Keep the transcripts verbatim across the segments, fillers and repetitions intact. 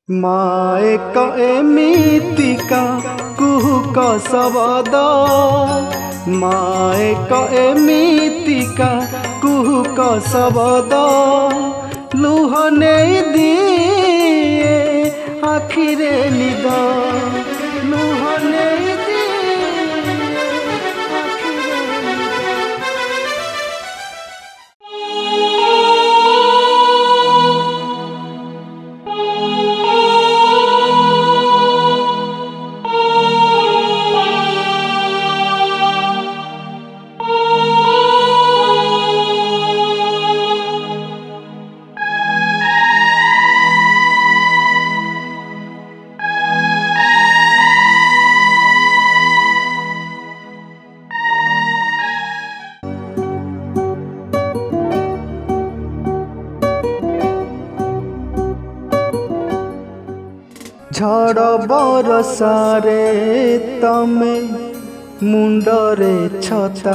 माए क एमितिका कुहुक शब्द माए क एमितिका कुहुक शब्द लुह नहीं दिए आखिरे निद लुह नहीं झड़ बरसारे तमे मुंडरे छता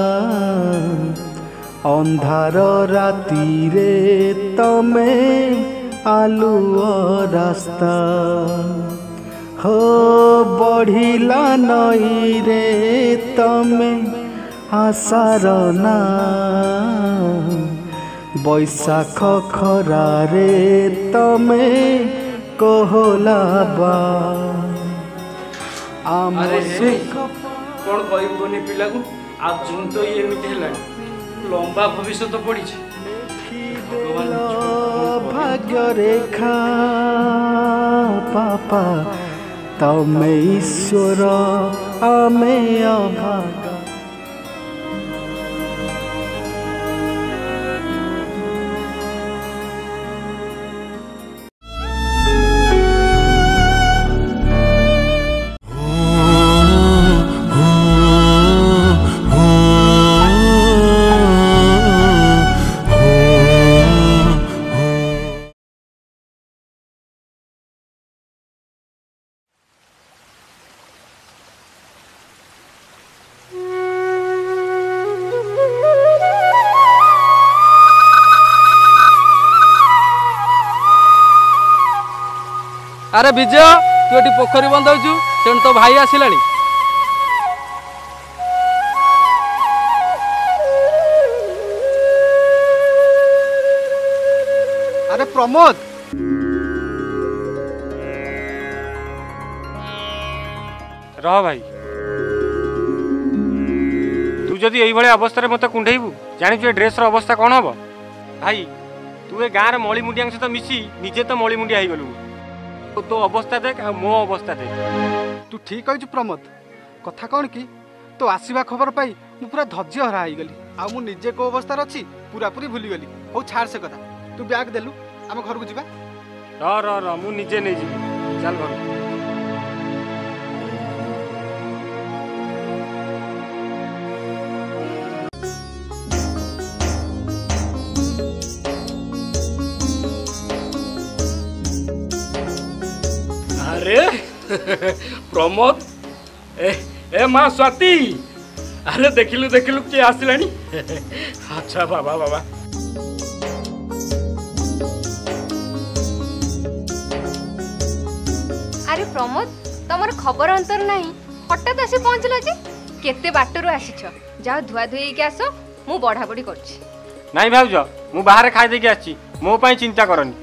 अंधार राती रे तमे आलुओ रास्ता हो बढ़िला नई रे तमे आसार ना बैसाख खरा रे तमे कोहला बा आम सुख कौन कहबनी पिला को आज जून तो ये एमती है लंबा भविष्य तो पड़ी भाग्य रेखा पापा तमे ईश्वर आमे अभागा अरे विजय तू ये पोखरी बंधाऊ तेणु तो भाई आसला अरे प्रमोद रह भाई तू जदि यही अवस्था मत कुंडेबू जानी ड्रेस अवस्था कौन हम भाई तू ए गाँव मली मुंडिया सहित मिसी निजे तो मली मुंडिया हो गलु तो अवस्था देख मो अवस्था देख तू ठीक कह प्रमोद कथा कौन कि तो आसवा खबर पाई मु पूरा धैर्य हरा गली आ मु निजे को अवस्था अच्छी पूरा पूरी भूली गली हो छाड़ से कथा तू बैग देलु आम घर को जीवा र र र मु निजे नहीं जी चल घर अरे प्रमोद ए ए माँ स्वाति अरे देखिलु देखिलु किए आसिलानी अच्छा बाबा बाबा अरे प्रमोद तमर खबर अंतर नहीं हठात आसी पहुँचल जे केते बाटरू आसीछ जाओ धुआ धुई के आस मु बढ़ा बढ़ी करछि नहीं भाउज मु बाहर खाई देके आछि मो पई चिंता करनी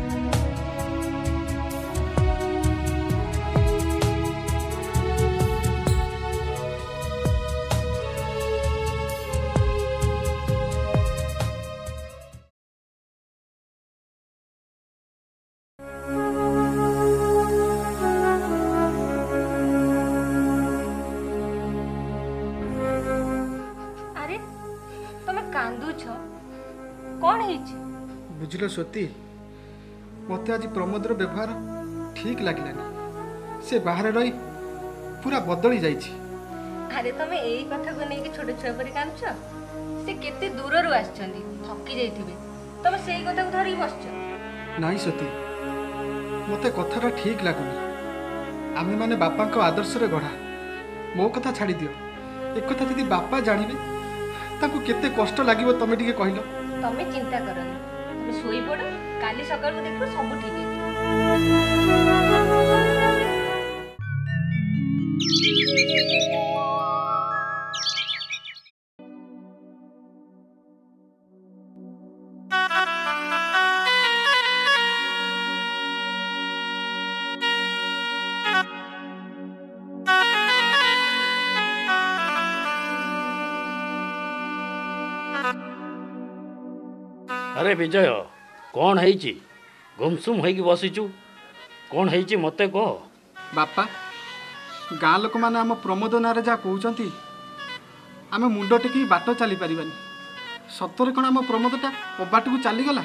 बुझल स्वती मत आज प्रमोदर व्यवहार ठीक लगलानी से बाहर रही पूरा बदली जाइछि अरे तमे एई कथा को नेकी छोटे छुआ परि कांछ से केते दूर रु आछछंदी थकी जाइथिबे तमे सेई कथा को धरि बसछ नाही स्वती मते कथाटा ठीक लागुनी आमे माने बापा को आदर्श रे गढ़ा मो कथा छाड़ी दियो एक कथा जदी बापा जानिबे ताको केते कष्ट लागिवो तमे टिके कहिलो तमे चिंता करनी तमे सोई पड़ो काली सकाळ को देखो सब ठीक है। अरे विजय कौन है गुमसुम होगी बसीचु कौन है मते कह बापा गाँ लोक मैंने आम प्रमोद ना जहाँ कहते आम मुंड टेक बाट चली पारानी सतरे कौन आम प्रमोदटा अबाट को चलीगला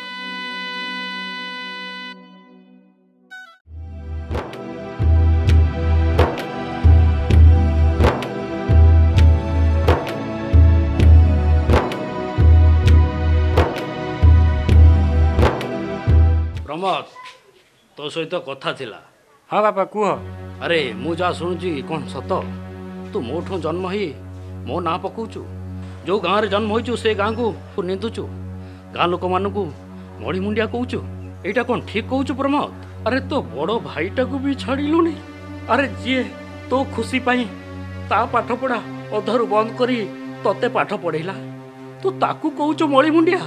प्रमोद तो सहित कथा थिला। हाँ बापा कुह। अरे मु जा शुणुची कौन सत तू मोठू जन्म ही मो ना पकाउचु जो गाँव में जन्म होइचु से गाँ को निंदुचु गाँ लोक मान मड़ी मुंडिया कहूचु एटा कौन ठीक कहूचु प्रमोद। अरे तो बड़ भाईटा को भी छाड़िलुनी। अरे जी तो खुशी पाई ता पाठ पढ़ा अधरू बंद करी तते पाठ पढ़ेला तू ताकू कहूचु मड़ी मुंडिया।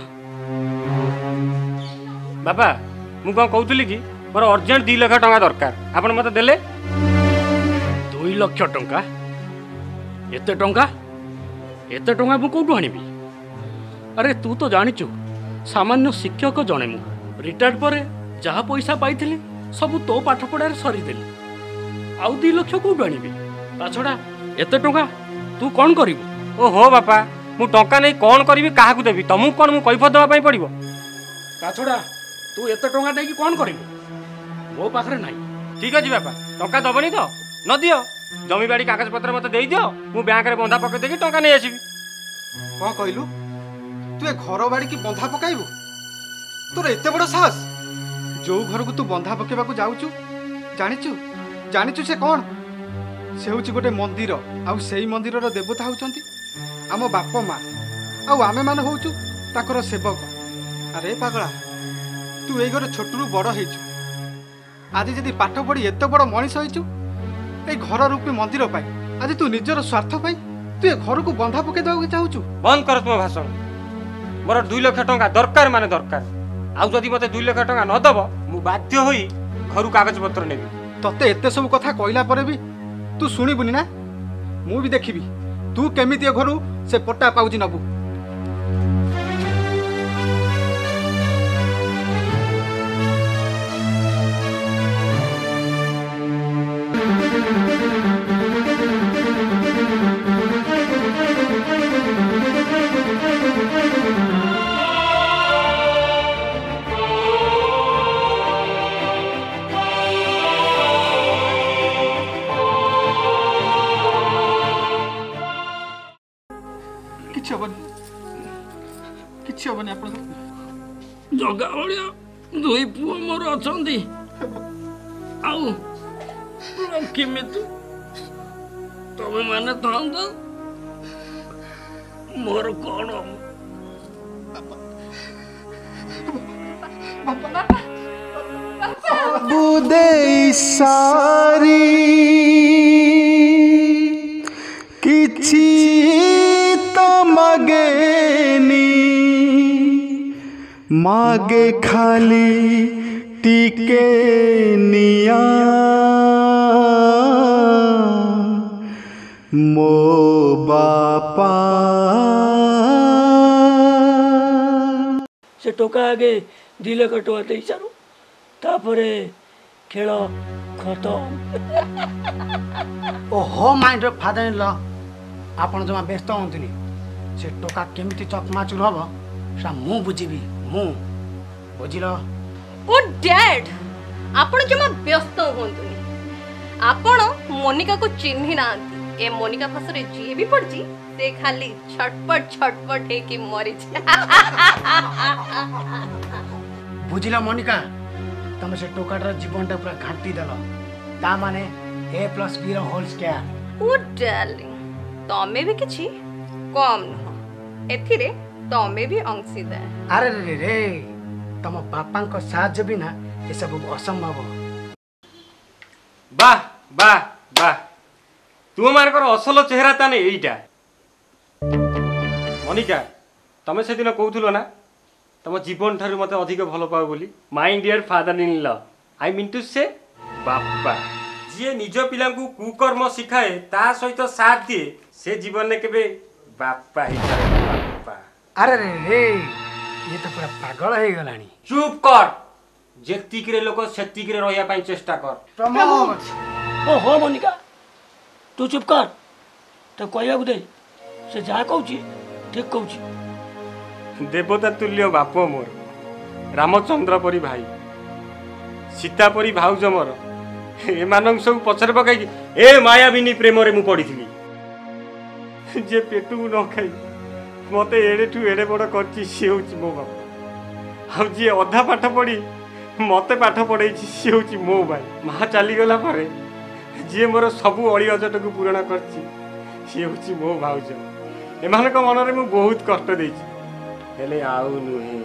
बापा मु कौन कहूली कि मोर अर्जेंट दी लाख टंका दरकार आपण मते देले। दुई लक्ष टंका एते टंका एते टंका मु कोठु आनिबी। अरे तू तो जानिचु सामान्य शिक्षक जणे मु रिटायर्ड पर जहाँ पैसा पाइथिली सब तो पाठ पढ़ार सरीदेली आउ दी लक्ष कोठु आनिबी। ता छड़ा एते टंका तू कौन करिवो। ओ हो बापा मु टंका नहीं कौन करिवि काहाकू देबी तमु कौन मु कैफत देबा पई पड़िबो। ता छड़ा तू एते टंका देकी कौन करिवो मो पाखरे नाही। ठीक अछि बापा टंका दबनी तो न दियो जमी बाड़ी कागज पत्र मते देई दियो मु बैंक रे बंधा पके देकी टंका नै आसीबी। कौन कहलु तू ए घर बाड़ी की बंधा पकाइबू तोर एते बड़ साहस जो घर को तू बंधा पकेबाकू जाउचु जानिचु जानिचु से कौन से होची गोटे मंदिर आउ सेही मंदिर रो देवता होचंती आम बाप माँ आउ आमे माने होचु ताकर सेवक। अरे पागला तू ए घर छोटू बड़ हेचु आज जदि पाठ पढ़ी एत बड़ मनीष होइचु ए घर रूपी मंदिर पाई आज तू निजर स्वार्थ पाई तू ए घर को बंधा पके देबा चाहूचु। बंद कर तुम भाषण मोर दुई लाख टंका दरकार माने दरकार आउ जदि मते दुई लाख टंका न दब मु बाध्य होई घर कागज पत्र नेबी। तते एते सब कथा कहला परे भी तू शुणिबुनी ना मु भी देखिबी तू केमिति घर से पट्टा पाउजी नबू। किछि हबनी किछि हबनी आपण जगा भलिया दुई पुओ मोर अछंती आउ लक्ष्मी तू तमे माने थांदा मोर कौन बुदे सारी किछि तो मगेनी मागे खाली टीके निया मो बापा से टोका आगे दी लाख टଙ୍କା दे सारू तापरे खेल खत्म। ओ हो माइंड फादर इन लॉ आपण जमा व्यस्त होंतनी से टोका केमिति चकमाचुर हबो सा मु बुझिबी मु बुझिलो। ओ डैड आपण जमा व्यस्त होंतनी आपण मोनिका को चिन्हि नांती ए मोनिका फसरे जी भी पड़ची से खाली छटपट छटपट हे कि मरि बुझिलो मोनिका तमे से टोकाटर जीवनटा पूरा घाटी देलो ता माने ए प्लस बी रो होल स्क्वायर। ओ डार्लिंग तमे भी किछि कम न एथिरे तमे भी अंशीदार। अरे रे रे तम बापा को साहाय्य बिना ଏସବୁ ଅସମ୍ଭବ। ବାह ବାह ବାह ତୁମମାନଙ୍କର ଅସଲ ଚେହେରା ତାନେ ଏଇଟା। ମନିକା ତମେ ସେଦିନ କହୁଥିଲ ନା ତମ ଜୀବନ ଠାରୁ ମତେ ଅଧିକ ଭଲ ପାଅ ବୋଲି। My dear father in law I mean to ସେ ବାପା ଯିଏ ନିଜ ପିଲାଙ୍କୁ କୁକର୍ମ ଶିଖାଏ ତା ସହିତ ସାଥ ଦିଏ ସେ ଜୀବନରେ କେବେ ବାପା ହେଇପାରେ ବାପା। ଆରେ ରେ ରେ ଇଏ ତ ପୁରା ପାଗଳ ହେଇଗଲାଣି। ଚୁପ୍ କର ଯେତିକିରେ ଲୋକ ସେତିକିରେ ରହିବା ପାଇଁ ଚେଷ୍ଟା କର। ପ୍ରମୋଦ ଓ ହୋ ମନିକା ତୁ ଚୁପ୍ କର ତ କହିବାକୁ ଦେ ସେ ଯାହା କହୁଛି ଠିକ କହୁଛି। ଦେବତା ତୁଲ୍ୟ ବାପ ମୋର ରାମଚନ୍ଦ୍ର ପରି ଭାଇ ସୀତା ପରି ଭାଉଜ ମୋର ଏମାନଙ୍କୁ ସବୁ ପଛରେ ପକାଇକି ଏ ମାୟାବିନୀ ପ୍ରେମରେ ମୁଁ ପଡ଼ିଥିଲି। ଯେ ପେଟକୁ ନ ଖାଇ ମତେ ଏଡ଼େଠୁ ଏଡ଼େ ବଡ଼ କରିଛି ସିଏ ହେଉଛି ମୋ ବାପା। ଆଉ ଯିଏ ଅଧା ପାଠ ପଢ଼ି ମତେ ପାଠ ପଢ଼େଇଛି ସିଏ ହେଉଛି ମୋ ଭାଇ। ମା ଚାଲିଗଲା ପରେ ଯିଏ ମୋର ସବୁ ଅଳି ଅଜଟକୁ ପୂରଣ କରିଛି ସିଏ ହେଉଛି ମୋ ଭାଉଜ। ଏମାନଙ୍କ ମନରେ ମୁଁ ବହୁତ କଷ୍ଟ ଦେଇଛି ହେଲେ ଆଉ ନୁହେଁ।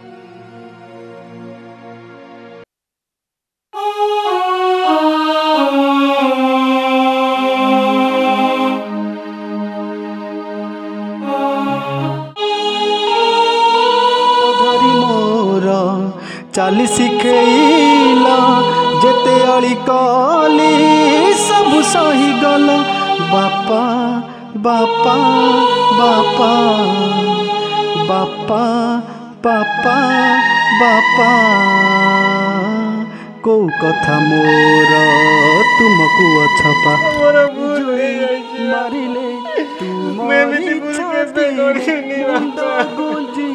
चाली शिखेला जेते अली कली सब सही गल बापा बापा बापा बापा बापा बापा को कथा मोर तुमको अछपा मारिले तुमरी छाती मुंड गुंजी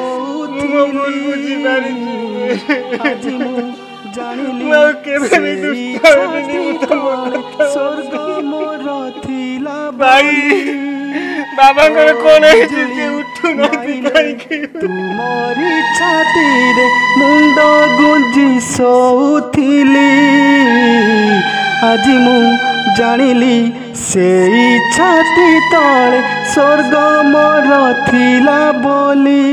सौथिली आज मु जानिली सेई छाती तले स्वर्ग मोर थिला भाई बाबा को कौन है जे उठु नहीं काई तुमरी छाती रे मुंड गुंजी सौथिली आज मु जानिली सेई छाती तले स्वर्ग मोर थिला बोली।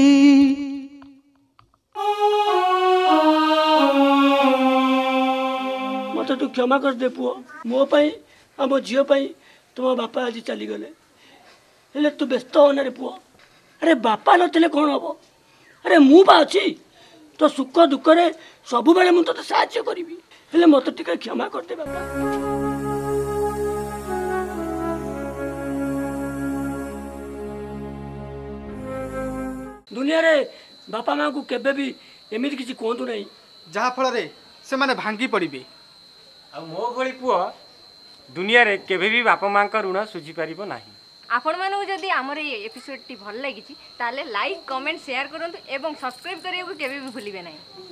मत तू क्षमा कर दे पुओ मो पाई आम झील पाई तुम बापा आज चलीगले हेले तू व्यस्त होना रे पुओ। अरे बापा नथिले कौन हम अरे मु बा अच्छी तो सुख दुख रे सबु बेले मु तते साहाय्य करिवि हेले मत टिके क्षमा कर दे बापा। दुनिया रे बापा माँ को केबे भी एमिति किसी कहतु नहीं जहा फल से माने भांगी पड़े। आ मो भली पुओ दुनिया रे केबे भी बापा माँ का ऋण सुझी पारिबो नाही। आपण मानू जदि आमर ये एपिसोड टी भल लागी ताले लाइक कमेंट शेयर करंतु एवं सब्सक्राइब करिया को केबे भी भूलिबे नाही।